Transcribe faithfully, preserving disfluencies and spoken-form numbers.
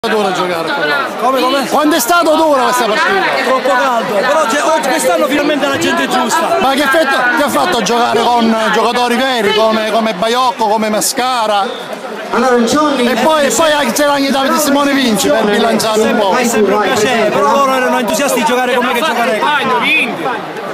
Dura giocare come come? Quando è stato dura questa partita? Troppo caldo, però oggi quest'anno finalmente la gente è giusta. Ma che effetto ti ha fatto giocare con giocatori veri come, come Baiocco, come Mascara? E poi, e poi c'era anche Davide Simone Vinci per bilanciare un po'. È sempre un piacere, però loro erano entusiasti di giocare con me che giocare.